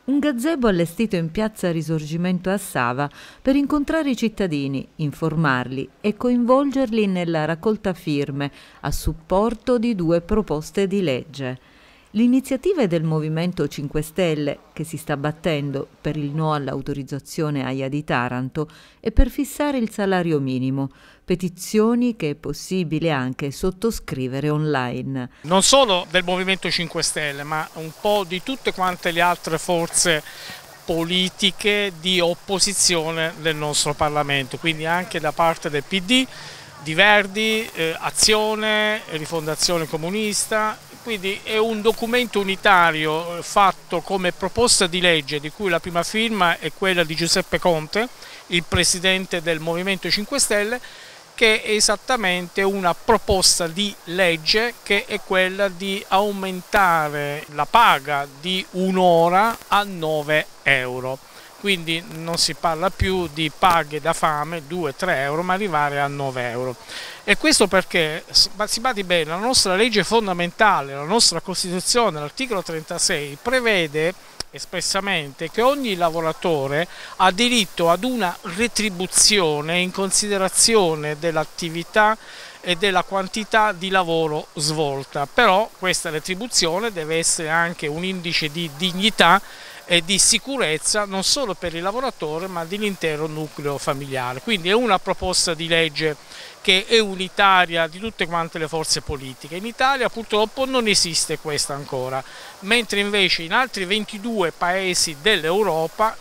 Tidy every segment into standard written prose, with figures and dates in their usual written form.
Un gazebo allestito in piazza Risorgimento a Sava per incontrare i cittadini, informarli e coinvolgerli nella raccolta firme a supporto di 2 proposte di legge. L'iniziativa è del Movimento 5 Stelle, che si sta battendo per il no all'autorizzazione AIA di Taranto e per fissare il salario minimo, petizioni che è possibile anche sottoscrivere online. Non solo del Movimento 5 Stelle, ma un po' di tutte quante le altre forze politiche di opposizione del nostro Parlamento, quindi anche da parte del PD, di Verdi, Azione, Rifondazione Comunista. Quindi è un documento unitario fatto come proposta di legge, di cui la prima firma è quella di Giuseppe Conte, il presidente del Movimento 5 Stelle, che è esattamente una proposta di legge che è quella di aumentare la paga di un'ora a 9 euro. Quindi non si parla più di paghe da fame 2-3 euro, ma arrivare a 9 euro. E questo perché, si badi bene, la nostra legge fondamentale, la nostra Costituzione, l'articolo 36, prevede espressamente che ogni lavoratore ha diritto ad una retribuzione in considerazione dell'attività e della quantità di lavoro svolta. Però questa retribuzione deve essere anche un indice di dignità e di sicurezza non solo per il lavoratore ma dell'intero nucleo familiare. Quindi è una proposta di legge che è unitaria di tutte quante le forze politiche. In Italia purtroppo non esiste questa ancora, mentre invece in altri 22 paesi dell'Europa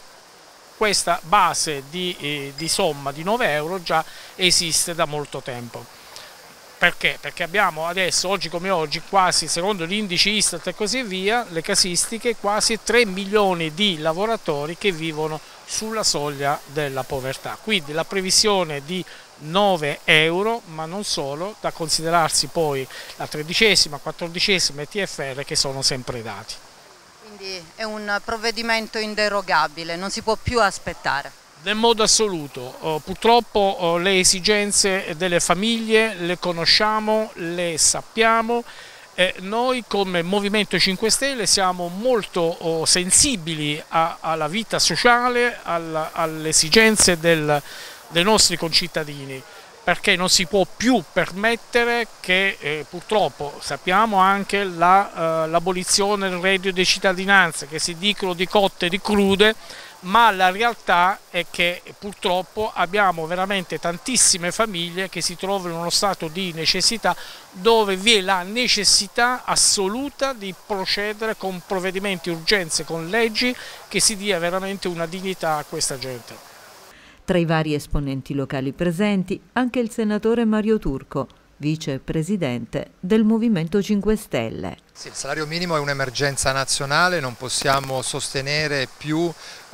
questa base di somma di 9 euro già esiste da molto tempo. Perché? Perché abbiamo adesso, oggi come oggi, quasi, secondo gli indici Istat e così via, le casistiche, quasi 3 milioni di lavoratori che vivono sulla soglia della povertà. Quindi la previsione di 9 euro, ma non solo, da considerarsi poi la 13ª, 14ª e TFR che sono sempre dati. Quindi è un provvedimento inderogabile, non si può più aspettare. Nel modo assoluto, purtroppo le esigenze delle famiglie le conosciamo, le sappiamo. Noi come Movimento 5 Stelle siamo molto sensibili alla vita sociale, alle esigenze dei nostri concittadini, perché non si può più permettere che purtroppo sappiamo anche l'abolizione del reddito di cittadinanza, che si dicono di cotte e di crude, ma la realtà è che purtroppo abbiamo veramente tantissime famiglie che si trovano in uno stato di necessità dove vi è la necessità assoluta di procedere con provvedimenti urgenze, con leggi che si dia veramente una dignità a questa gente. Tra i vari esponenti locali presenti anche il senatore Mario Turco, vicepresidente del Movimento 5 Stelle. Sì, il salario minimo è un'emergenza nazionale, non possiamo sostenere più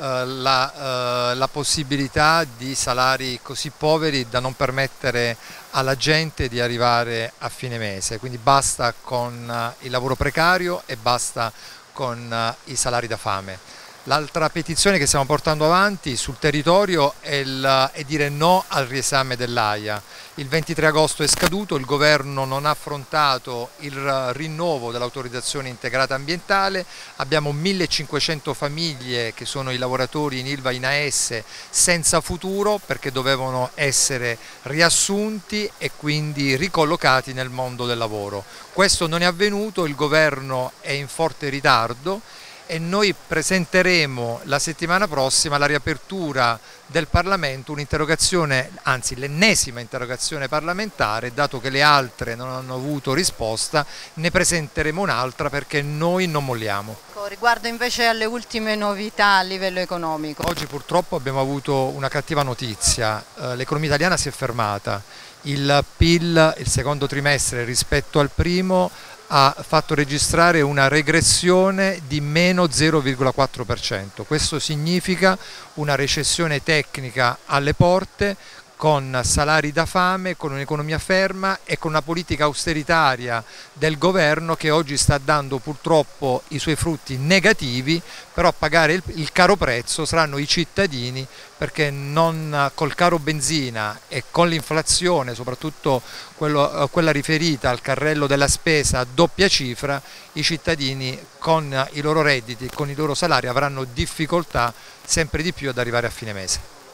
la possibilità di salari così poveri da non permettere alla gente di arrivare a fine mese, quindi basta con il lavoro precario e basta con i salari da fame. L'altra petizione che stiamo portando avanti sul territorio è dire no al riesame dell'AIA. Il 23 agosto è scaduto, il governo non ha affrontato il rinnovo dell'autorizzazione integrata ambientale, abbiamo 1500 famiglie che sono i lavoratori in ILVA in AS senza futuro perché dovevano essere riassunti e quindi ricollocati nel mondo del lavoro. Questo non è avvenuto, il governo è in forte ritardo e noi presenteremo la settimana prossima alla riapertura del Parlamento un'interrogazione, anzi l'ennesima interrogazione parlamentare, dato che le altre non hanno avuto risposta, ne presenteremo un'altra perché noi non molliamo. Riguardo invece alle ultime novità a livello economico. Oggi purtroppo abbiamo avuto una cattiva notizia, l'economia italiana si è fermata, il PIL il secondo trimestre rispetto al primo ha fatto registrare una regressione di meno 0,4%. Questo significa una recessione tecnica alle porte con salari da fame, con un'economia ferma e con una politica austeritaria del governo che oggi sta dando purtroppo i suoi frutti negativi, però a pagare il caro prezzo saranno i cittadini, perché non col caro benzina e con l'inflazione, soprattutto quella riferita al carrello della spesa a doppia cifra, i cittadini con i loro redditi, con i loro salari avranno difficoltà sempre di più ad arrivare a fine mese.